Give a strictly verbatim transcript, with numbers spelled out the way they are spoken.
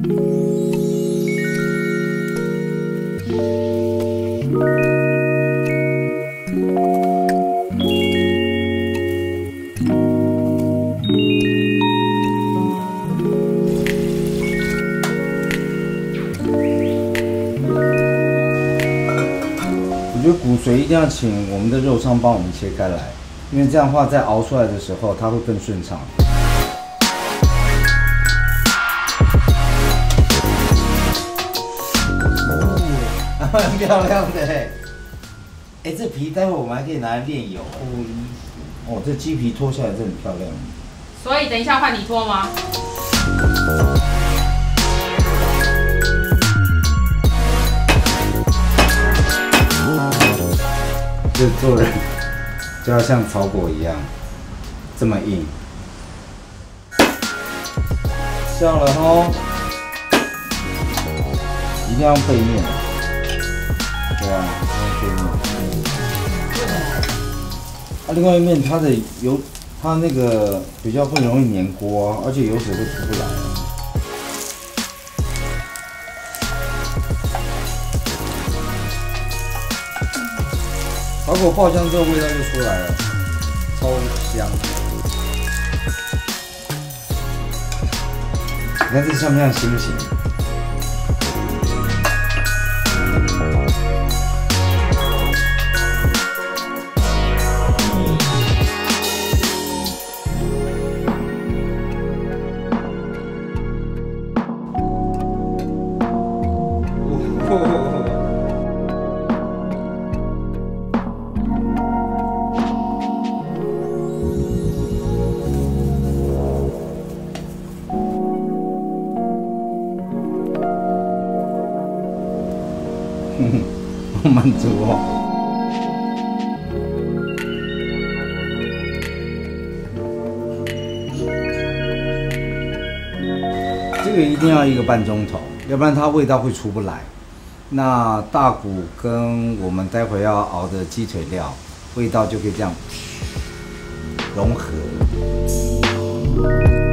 我觉得骨髓一定要请我们的肉商帮我们切开来，因为这样的话在熬出来的时候它会更顺畅。哦，蛮漂亮的哎！哎，这皮待会我们还可以拿来炼油哦。哦，这鸡皮脱下来真的很漂亮。 所以等一下换你脱吗？ 这做人就要像草果一样这么硬。笑了吼，一定要用背面。对啊，用背面。啊，另外一面它的油，它那个比较不容易粘锅啊，而且油脂会出不来。草果爆香之后，味道就出来了，超香。你看这像不像心形？好满足哦！这个一定要一个半钟头，要不然它味道会出不来。那大骨跟我们待会要熬的鸡腿料，味道就可以这样融合。